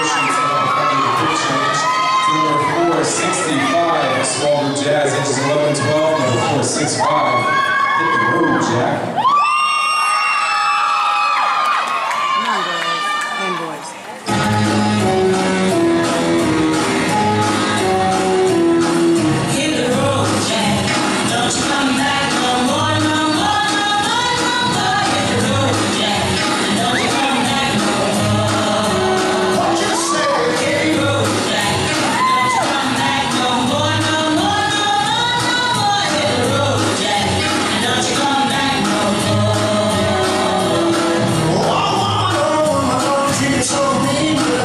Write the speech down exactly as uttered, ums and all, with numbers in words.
congratulations on the big change. Number four sixty-five, small group jazz, ages eleven and twelve. Number four sixty-five, hit the road, Jack. Come on, girls and boys. Hit the road, Jack. Don't you come back no more, no more, no more, no more. Hit the road, Jack. Don't you come back no more. What you say? Hit the road, Jack. Don't you come back no more, no more, no more, no more. Hit the road, Jack. Don't you come back no more. Oh, I wanna know, I wanna treat you so mean.